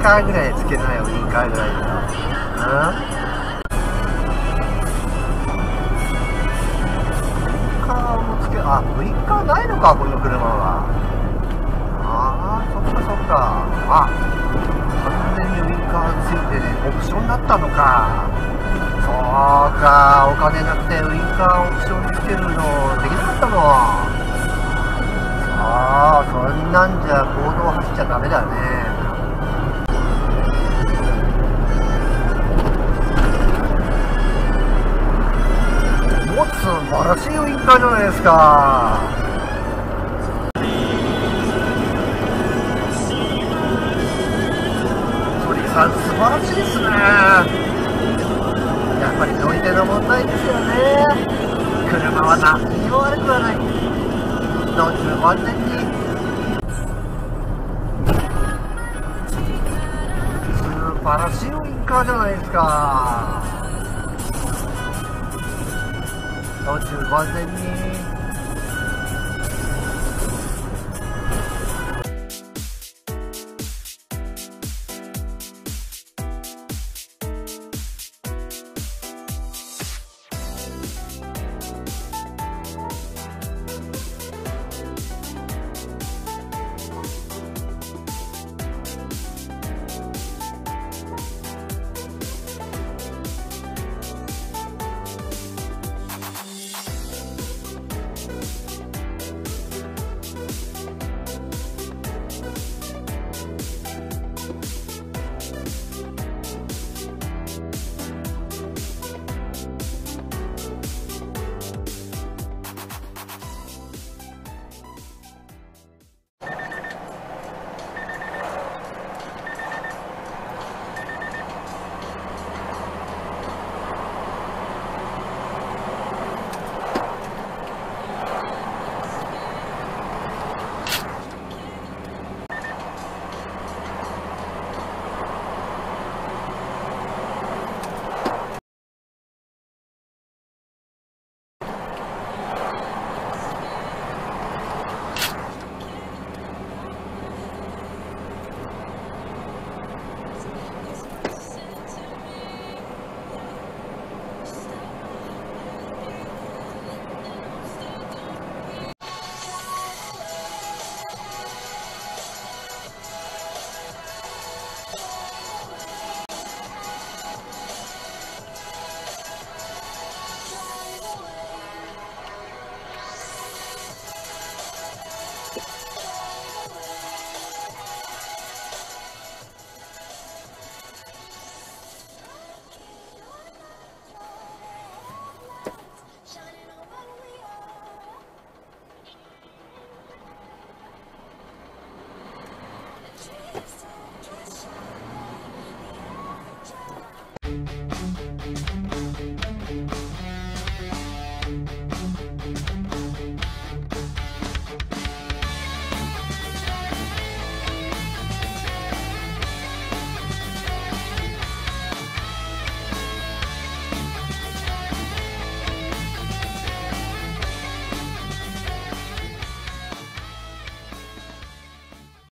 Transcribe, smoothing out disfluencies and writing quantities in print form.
カーぐらいつけなよ、ウインカーぐらいだ。ウインカーないのか、この車は。ああ、そっかそっか。あ、完全にウインカーついてね、オプションだったのか。そうか、お金なくてウインカーオプションつけるのできなかったの。ああ、そんなんじゃ公道走っちゃダメだね。もう素晴らしいウインカーじゃないですか。鳥さん素晴らしいですね。やっぱり乗り手の問題ですよね。車は何にも悪くはない。道中安全に。素晴らしいウインカーじゃないですか。道中安全に。